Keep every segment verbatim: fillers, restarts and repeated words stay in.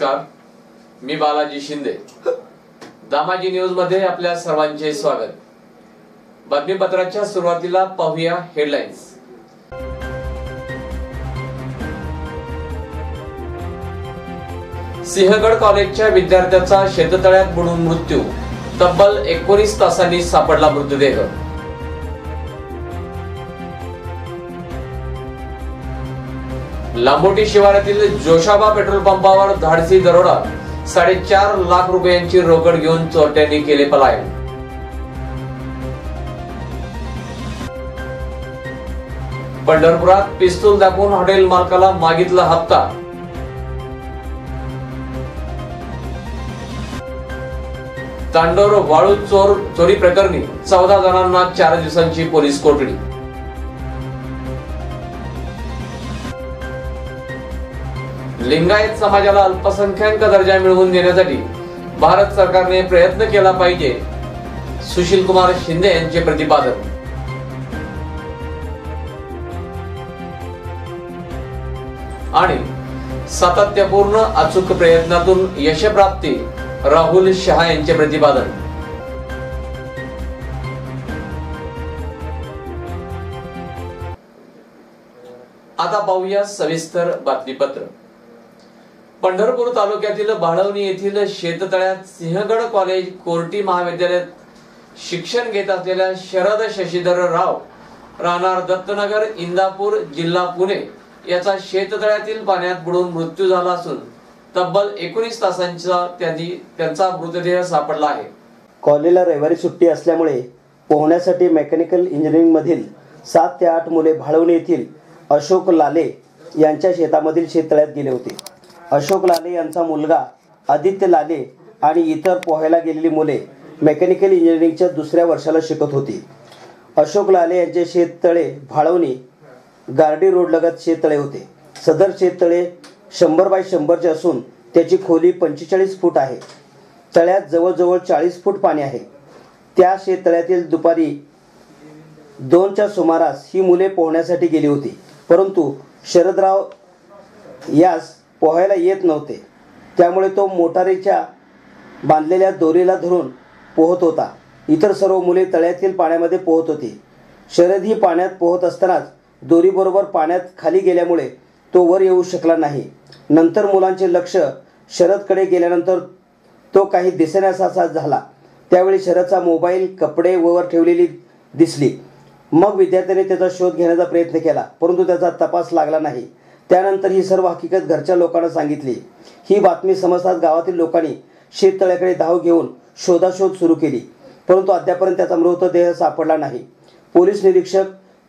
नमस्कार, मी बालाजी शिंदे. दामाजी न्यूज मध्ये आपल्या सर्वांचे स्वागत. बातमीपत्राच्या सुरुवातीला पाहूया हेडलाईन्स. सिंहगड कॉलेजच्या विद्यार्थ्याचा शेततळ्यात बुडून मृत्यू. तब्बल एकोणीस तासांनी सापडला मृतदेह. लांबोटी शिवारातील जोशाबा पेट्रोल पंपावर धाडसी दरोडा. साडेचार लाख रुपयांची रोकड घेऊन चोरट्यांनी केले पलायन. पंढरपुरात पिस्तूल दाखवून हॉटेल मालकाला मागितला हप्ता. तांडोर वाळू चोर चोरी प्रकरणी चौदा जणांना चार दिवसांची पोलीस कोठडी. लिंगायत समाजाला अल्पसंख्याक दर्जा मिळवून देण्यासाठी भारत सरकारने प्रयत्न केला पाहिजे, सुशील कुमार शिंदे यांचे प्रतिपादन. आणि सातत्यपूर्ण अचूक प्रयत्नातून यशप्राप्ती, राहुल शहा यांचे प्रतिपादन. आता पाहूया सविस्तर बातमीपत्र. पंढरपूर तालुक्यातील बाळवणी येथील शेततळ्यात सिंहगड कॉलेज कोर्टी महाविद्यालयात शिक्षण घेत असलेल्या शरद शशीधर राव राहणार दत्तनगर, इंदापूर, जिल्हा पुणे याचा शेततळ्यातील पाण्यात बुडून मृत्यू झाला असून तब्बल एकोणीस तासांचा त्यांनी त्यांचा मृतदेह सापडला आहे. कॉलेजला रविवारी सुट्टी असल्यामुळे पोहण्यासाठी मेकॅनिकल इंजिनिअरिंग मधील सात ते आठ मुले बाळवणी येथील अशोक लाले यांच्या शेतामधील शेततळ्यात गेले होते. अशोक लाले यांचा मुलगा आदित्य लाले आणि इतर पोहायला गेलेली मुले मेकॅनिकल इंजिनिअरिंगच्या दुसऱ्या वर्षाला शिकत होती. अशोक लाले यांचे शेततळे भाळवणी गार्डी रोड लगत शेततळे होते. सदर शेततळे शंभर बाय शंभरचे असून त्याची खोली पंचेचाळीस फूट आहे. तळ्यात जवळजवळ चाळीस फूट पाणी आहे. त्या शेततळ्यातील दुपारी दोनच्या सुमारास ही मुले पोहण्यासाठी गेली होती, परंतु शरदराव यास पोहायला येत नव्हते. त्यामुळे तो मोटारीच्या बांधलेल्या दोरीला धरून पोहत होता. इतर सर्व मुले तळ्यातील पाण्यामध्ये पोहत होती. शरद ही पाण्यात पोहत असतानाच दोरीबरोबर पाण्यात खाली गेल्यामुळे तो वर येऊ शकला नाही. नंतर मुलांचे लक्ष शरदकडे गेल्यानंतर तो काही दिसेनासा झाला. त्यावेळी शरदचा मोबाईल, कपडे वर ठेवलेली दिसली. मग विद्यार्थ्याने त्याचा शोध घेण्याचा प्रयत्न केला, परंतु त्याचा तपास लागला नाही. त्यानंतर ही सर्व हकीकत घरच्या लोकांना सांगितली. ही बातमी समजताच गावातील लोकांनी शेततळ्याकडे धाव घेऊन शोधाशोध सुरू केली, परंतु अद्यापर्यंत त्याचा मृतदेह सापडला नाही. पोलीस निरीक्षक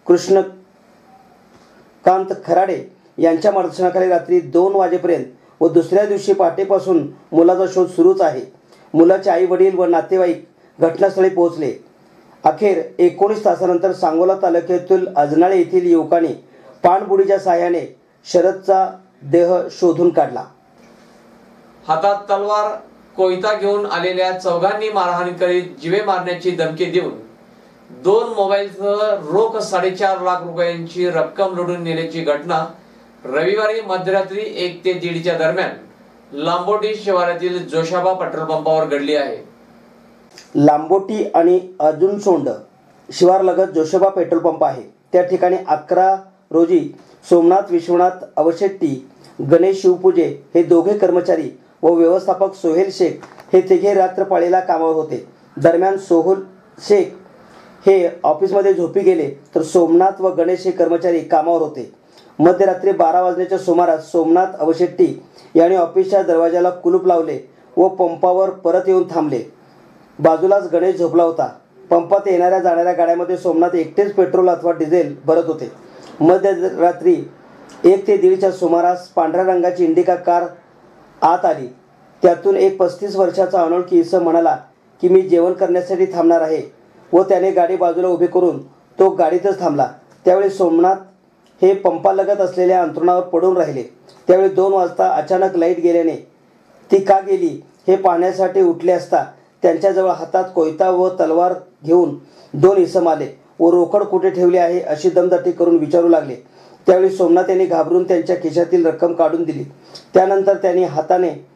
कृष्णकांत खराडे यांच्या मार्गदर्शनाखाली रात्री दोन वाजेपर्यंत व दुसऱ्या दिवशी पहाटेपासून मुलाचा शोध सुरूच आहे. मुलाचे आई वडील व नातेवाईक घटनास्थळी पोहोचले. अखेर एकोणीस तासानंतर सांगोला तालुक्यातील अजनाळे येथील युवकांनी पाणबुडीच्या साहाय्याने शरदचा देह शोधून काढला. हातात तलवार, कोयता घेऊन आलेल्या चौघांनी मारहाण करीत जीवे मारण्याची धमकी देऊन दोन मोबाईलसह रोख साडेचार लाख रुपयांची रक्कम लुटून नेल्याची घटना रविवारी मध्यरात्री एक ते दीडच्या दरम्यान लांबोटी शिवारातील जोशाबा पेट्रोल पंपावर घडली आहे. लांबोटी आणि अजुनसोंड शिवारलगत जोशाबा पेट्रोल पंप आहे. त्या ठिकाणी अकरा रोजी सोमनाथ विश्वनाथ अवशेट्टी, गणेश शिवपूजे हे दोघे कर्मचारी व व्यवस्थापक सोहेल शेख हे तिघे रात्रपाळीला कामावर होते. दरम्यान सोहेल शेख हे ऑफिसमध्ये झोपी गेले, तर सोमनाथ व गणेश हे कर्मचारी कामावर होते. मध्यरात्री बारा वाजण्याच्या सुमारास सोमनाथ अवशेट्टी यांनी ऑफिसच्या दरवाजाला कुलूप लावले व पंपावर परत येऊन थांबले. बाजूलाच गणेश झोपला होता. पंपात येणाऱ्या जाणाऱ्या गाड्यामध्ये सोमनाथ एकटेच पेट्रोल अथवा डिझेल भरत होते. मध्यरात्री एक ते दीडच्या सुमारास पांढऱ्या रंगाची इंडिका कार आत आली. त्यातून एक पस्तीस वर्षाचा अनोळखी इसम म्हणाला की मी जेवण करण्यासाठी थांबणार आहे व त्याने गाडी बाजूला उभी करून तो गाडीतच थांबला. त्यावेळी सोमनाथ हे पंपालगत असलेल्या अंथरुणावर पडून राहिले. त्यावेळी दोन वाजता अचानक लाईट गेल्याने ती का गेली हे पाहण्यासाठी उठले असता त्यांच्याजवळ हातात कोयता व तलवार घेऊन दोन इसम आले व रोकड कुठे ठेवली आहे अशी दमदाटी करून विचारू लागले. त्यावेळी सोमनाथ यांनी घाबरून त्यांच्या खिशातील रक्कम काढून दिली. त्यानंतर त्यांनी हाताने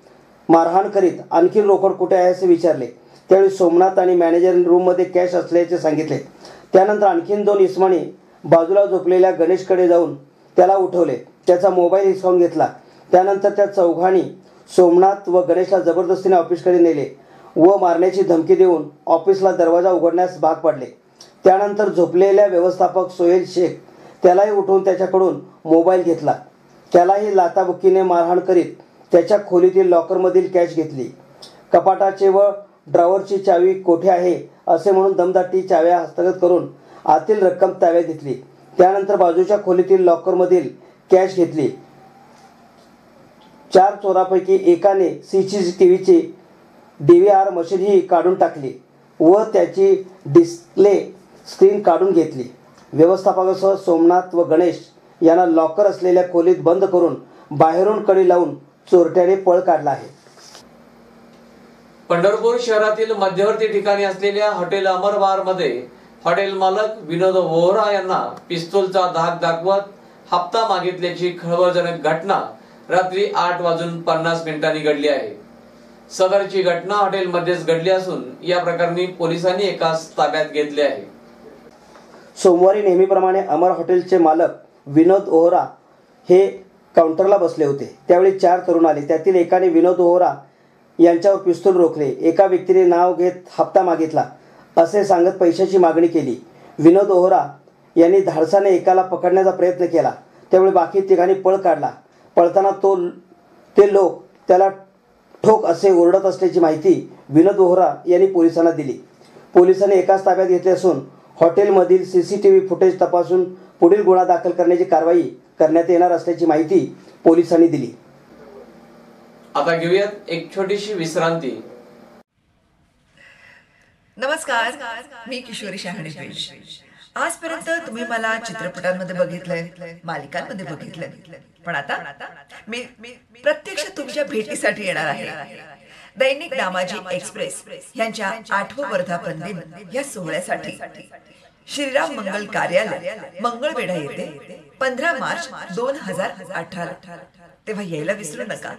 मारहाण करीत आणखी रोकड कुठे आहे असे विचारले। त्यावेळी सोमनाथ आणि मॅनेजर रूममध्ये कॅश असल्याचे सांगितले। त्यानंतर आणखीन दोन इस्मानी बाजूला झोपलेल्या गणेशकडे जाऊन त्याला उठवले, त्याचा मोबाईल हिसकावून घेतला। त्यानंतर त्या चौघांनी सोमनाथ व गणेशला जबरदस्तीने ऑफिसकडे नेले व मारण्याची धमकी देऊन ऑफिसला दरवाजा उघडण्यास भाग पाडले। त्यानंतर झोपलेल्या व्यवस्थापक सोहेल शेख त्यालाही उठवून त्याच्याकडून मोबाईल घेतला। त्यालाही लाथाबुक्कीने मारहाण करीत त्याच्या खोलीतील लॉकरमधील कॅश घेतली। कपाटाचे व ड्रॉवरची चावी कोठे आहे असे म्हणून दमदाटी चाव्या हस्तगत करून आतील रक्कम ताब्यात घेतली। त्यानंतर बाजूच्या खोलीतील लॉकरमधील कॅश घेतली। चार चोरापैकी एकाने सीसीटीव्हीची डी व्ही आर मशीनही काढून टाकली व त्याची डिस्प्ले स्क्रीन काढून घेतली। व्यवस्थापकासह सोमनाथ व गणेश यांना लॉकर असलेल्या खोलीत बंद करून बाहेरून कडी लावून चोरट्याने पळ काढला आहे। पंढरपूर शहरातील मध्यवर्ती ठिकाणी असलेल्या हॉटेल अमरबार मध्ये हॉटेल मालक विनोद वोहरा यांना पिस्तूलचा धाक दाखवत हप्ता मागितल्याची खळबळजनक घटना रात्री आठ वाजून पन्नास मिनिटांनी घडली आहे। सदरची घटना हॉटेलमध्येच घडली असून या प्रकरणी पोलिसांनी एकास ताब्यात घेतले आहे। सोमवारी नेहमीप्रमाणे अमर हॉटेलचे मालक विनोद ओहरा हे काउंटरला बसले होते। त्यावेळी चार तरुण आले। त्यातील एकाने विनोद ओहरा यांच्यावर पिस्तूल रोखले। एका व्यक्तीने नाव घेत हप्ता मागितला असे सांगत पैशाची मागणी केली। विनोद ओहरा यांनी धाडसाने एकाला पकडण्याचा प्रयत्न केला। त्यावेळी बाकी तिघांनी पळ काढला। पळताना तो ते लोक त्याला ठोक असे ओरडत असल्याची माहिती विनोद ओहरा यांनी पोलिसांना दिली। पोलिसांनी एकाच ताब्यात घेतले असून हॉटेलमधील सीसीटीव्ही फुटेज तपासून पुढील गुन्हा दाखल करण्याची कारवाई करण्यात येणार असल्याची माहिती पोलिसांनी दिली। आता घेऊयात एक छोटीशी विश्रांती। नमस्कार, मी किशोरी शहाणे पेश। आजपर्यंत तुम्ही मला चित्रपटांमध्ये बघितलंय, मालिकांमध्ये बघितलंय, पण आता मी प्रत्यक्ष तुमच्या भेटीसाठी येणार आहे। दैनिक दामाजी एक्सप्रेस यांच्या आठवं वर्धापन दिन या सोहळ्यासाठी श्रीराम मंगल कार्यालय मंगळवेढा येथे पंधरा मार्च दोन हजार अठरा तेव्हा यायला विसरू नका।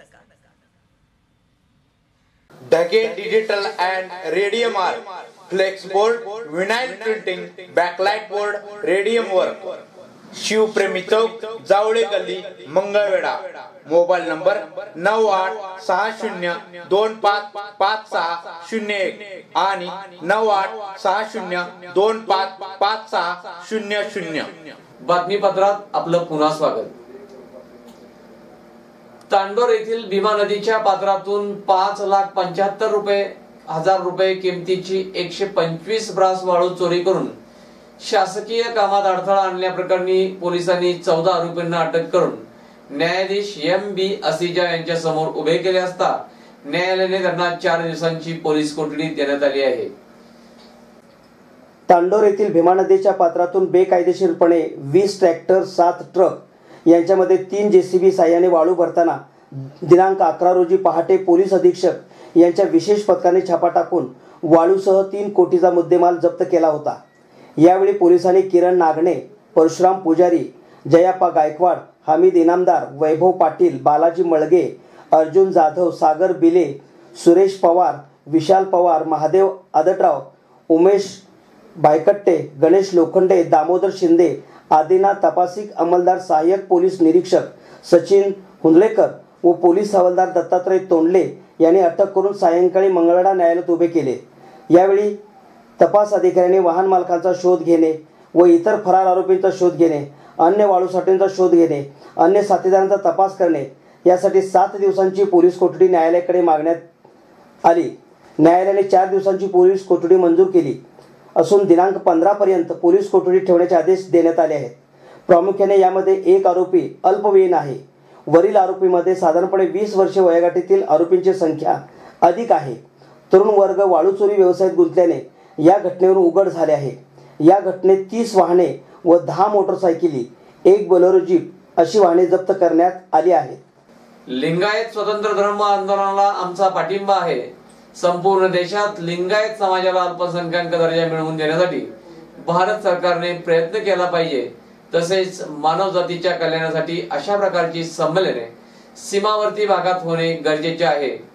Dhage digital and radium art, flex board, vinyl printing, backlight board, radium work, Shivpremi Chowk, Jawale Galli, Mangalwedha. Mobile number नऊ आठ सहा शून्य दोन पाच पाच सहा शून्य एक आणि नऊ आठ सहा शून्य दोन पाच पाच सहा शून्य शून्य। बातमीपत्रात आपलं पुन्हा स्वागत। तांडोर येथील भीमा नदीच्या पात्रातून पाच लाख पंच्याहत्तर रुपये हजार रुपये किमतीची एकशे पंचवीस ब्रास वाळू चोरी करून शासकीय कामात अडथळा आणल्याप्रकरणी पोलिसांनी चौदा आरोपींना अटक करून न्यायाधीश एम बी असिजा यांच्या समोर उभे केले असता न्यायालयाने त्यांना चार दिवसांची पोलीस कोठडी देण्यात आली आहे। तांडोर येथील भीमा नदीच्या पात्रातून बेकायदेशीरपणे वीस ट्रॅक्टर, सात ट्रक यांच्यामध्ये तीन जेसीबी साह्याने वाळू भरताना दिनांक अकरा रोजी पहाटे पोलीस अधीक्षक यांच्या विशेष पथकाने छापा टाकून वाळूसह तीन कोटीचा मुद्देमाल जप्त केला होता। यावेळी पोलिसांनी किरण नागणे, परशुराम पुजारी, जयाप्पा गायकवाड, हमीद इनामदार, वैभव पाटील, बालाजी मळगे, अर्जुन जाधव, सागर बिले, सुरेश पवार, विशाल पवार, महादेव आदटराव, उमेश बायकट्टे, गणेश लोखंडे, दामोदर शिंदे आदींना तपासिक अंमलदार सहाय्यक पोलीस निरीक्षक सचिन हुंदलेकर व पोलीस हवालदार दत्तात्रय तोंडले यांनी अटक करून सायंकाळी मंगळवेढा न्यायालयात उभे केले। यावेळी तपास अधिकाऱ्यांनी वाहन मालकांचा शोध घेणे व इतर फरार आरोपींचा शोध घेणे, अन्य वाळूसाठ्यांचा शोध घेणे, अन्य साथीदारांचा तपास करणे यासाठी सात दिवसांची पोलीस कोठडी न्यायालयाकडे मागण्यात आली। न्यायालयाने चार दिवसांची पोलीस कोठडी मंजूर केली असून दिनांक पंधरा पर्यंत पोलीस कोठडी ठेवण्याचे आदेश देण्यात आले आहेत। प्रामुख्याने यामध्ये एक आरोपी अल्पवयीन आहे। वरील आरोपीमध्ये साधारणपणे वीस वर्षे वयोगटातील आरोपींची संख्या अधिक आहे। तरुण वर्ग वाळू चोरी व्यवसायात गुंतल्याने या घटनेवरून उघड झाले आहे। या घटनेत तीस वाहने व दहा मोटरसायकली, एक बोलेरो जीप अशी वाहने जप्त करण्यात आली आहेत। लिंगायत स्वतंत्र धर्म आंदोलनाला आमचा पाठिंबा आहे। संपूर्ण देशात लिंगायत समाजाला अल्पसंख्याक दर्जा मिळवून देण्यासाठी भारत सरकारने प्रयत्न केला पाहिजे। तसेच मानव जातीच्या कल्याणासाठी अशा प्रकारची संमेलने सीमावर्ती भागात होणे गरजेचे आहे।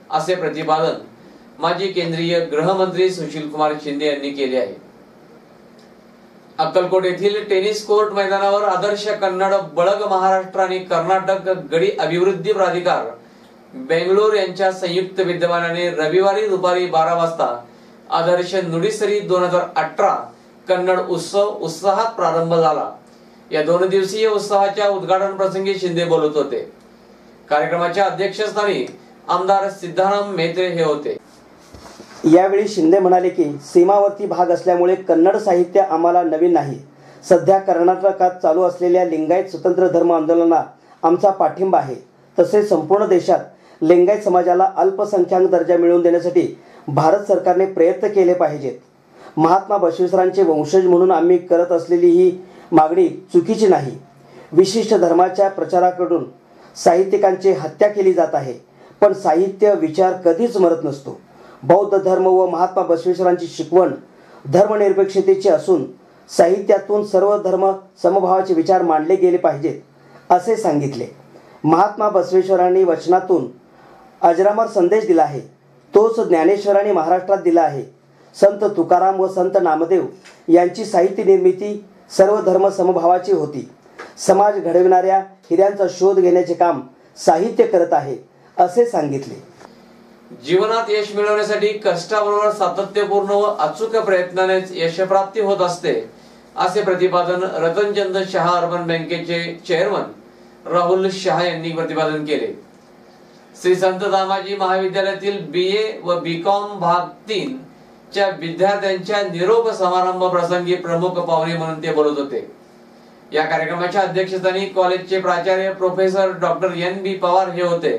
असे प्रतिपादन माजी केंद्रीय गृहमंत्री सुशील कुमार शिंदे यांनी केले आहे। अक्कलकोट येथील टेनिस कोर्ट मैदानावर आदर्श कन्नड बळग महाराष्ट्र आणि कर्नाटक गडी अभिवृद्धी प्राधिकार बेंगळूर यांच्या संयुक्त विद्यमानाने रविवारी दुपारी बारा वाजता आदर्श नुडीसरी दोन हजार अठरा कन्नड उत्सव उत्साहात प्रारंभ झाला। या दोन दिवसीय उत्सवाच्या उद्घाटन प्रसंगी शिंदे बोलत होते। कार्यक्रमाच्या अध्यक्षस्थानी आमदार सिद्धाराम मेत्रे हे होते। यावेळी शिंदे म्हणाले की सीमावर्ती भाग असल्यामुळे कन्नड साहित्य आम्हाला नवीन नाही। सध्या कर्नाटकात चालू असलेल्या लिंगायत स्वतंत्र धर्म आंदोलनाला आमचा पाठिंबा आहे। तसेच संपूर्ण देशात लिंगायत समाजाला अल्पसंख्याक दर्जा मिळवून देण्यासाठी भारत सरकारने प्रयत्न केले पाहिजेत। महात्मा बसवेश्वरांचे वंशज म्हणून आम्ही करत असलेली ही मागणी चुकीची नाही। विशिष्ट धर्माच्या प्रचाराकडून साहित्यिकांची हत्या केली जात आहे, पण साहित्य विचार कधीच मरत नसतो। बौद्ध धर्म व महात्मा बसवेश्वरांची शिकवण धर्मनिरपेक्षतेची असून साहित्यातून सर्व धर्म समभावाचे विचार मांडले गेले पाहिजेत असे सांगितले। महात्मा बसवेश्वरांनी वचनातून अजरामर संदेश दिला आहे, तोच ज्ञानेश्वरांनी महाराष्ट्रात दिला आहे। संत तुकाराम व संत नामदेव यांची साहित्य निर्मिती सर्व धर्म समभावाची होती। समाज घडविणाऱ्या हिऱ्यांचा शोध घेण्याचे काम साहित्य करत आहे असे सांगितले। जीवनात यश मिळवण्यासाठी कष्टाबरोबर सातत्यपूर्ण व अचूक प्रयत्नानेच यशप्राप्ती होत असते असे प्रतिपादन रतनचंद शहा अर्बन बँकेचे चेअरमन राहुल शहा यांनी प्रतिपादन केले। श्री संत दामाजी महाविद्यालयातील बी ए व बी कॉम भाग तीन च्या विद्यार्थ्यांच्या निरोप समारंभ प्रसंगी प्रमुख पाहुणे म्हणून ते बोलत होते। या कार्यक्रमाच्या अध्यक्षस्थानी कॉलेजचे प्राचार्य professor doctor N B Pawar हे होते।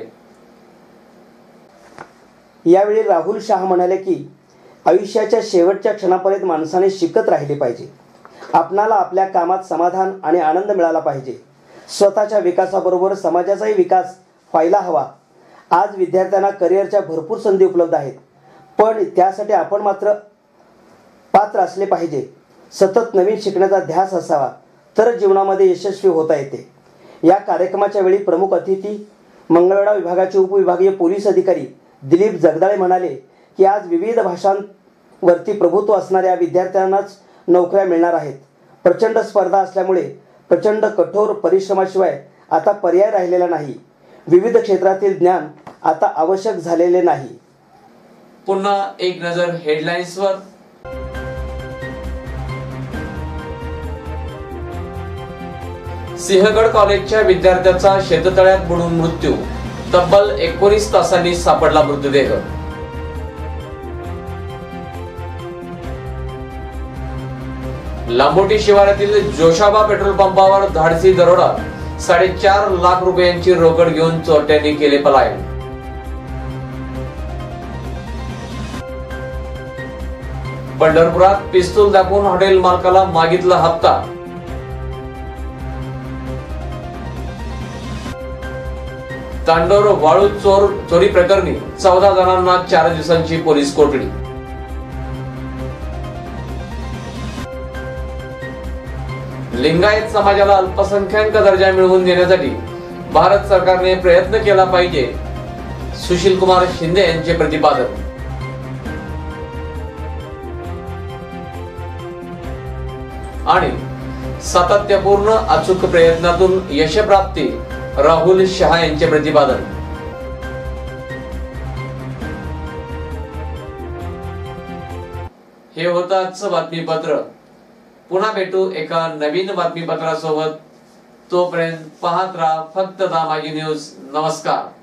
यावेळी राहुल शहा म्हणाले की आयुष्याच्या शेवटच्या क्षणापर्यंत माणसाने शिकत राहिले पाहिजे। आपणाला आपल्या कामात समाधान आणि आनंद मिळाला पाहिजे। स्वतःच्या विकासाबरोबर समाजाचाही विकास व्हायला हवा। आज विद्यार्थ्यांना करिअरच्या भरपूर संधी उपलब्ध आहेत, पण त्यासाठी आपण मात्र पात्र असले पाहिजे। सतत नवीन शिकण्याचा ध्यास असावा तर जीवनामध्ये यशस्वी होता येते। या कार्यक्रमाच्या वेळी प्रमुख अतिथी मंगळवेढा विभागाचे उपविभागीय पोलीस अधिकारी दिलीप जगदाळे म्हणाले की आज विविध भाषांवरती प्रभुत्व असणाऱ्या विद्यार्थ्यांनाच नोकऱ्या मिळणार आहेत। प्रचंड स्पर्धा असल्यामुळे प्रचंड कठोर परिश्रमाशिवाय आता पर्याय राहिलेला नाही। विविध क्षेत्रातील ज्ञान आता आवश्यक झालेले नाही। पुन्हा एक नजर हेडलाईन्सवर। सिंहगड कॉलेजच्या विद्यार्थ्याचा शेततळ्यात बुडून मृत्यू, तब्बल एकोणीस तासांनी सापडला मृतदेह। लांबोटी शिवारातील जोशाबा पेट्रोल पंपावर धाडसी दरोडा, साडेचार लाख रुपयांची रोकड घेऊन चोरट्यांनी केले पलायन। पंढरपुरात पिस्तूल दाखवून हॉटेल मालकाला मागितला हप्ता। तांडोर वाळू चोर चोरी प्रकरणी चौदा जणांना चार दिवसांची पोलीस कोठडी। लिंगायत समाजाला अल्पसंख्याक दर्जा मिळवून देण्यासाठी भारत सरकारने प्रयत्न केला पाहिजे, सुशील कुमार शिंदे यांचे प्रतिपादन। आणि सातत्यपूर्ण अचूक प्रयत्नातून यशप्राप्ती, राहुल शहा यांचे प्रतिपादन। हे होतं आजचं बातमीपत्र। पुन्हा भेटू एका नवीन बातमीपत्रासोबत। तोपर्यंत पाहत राहा फक्त दामाजी न्यूज। नमस्कार।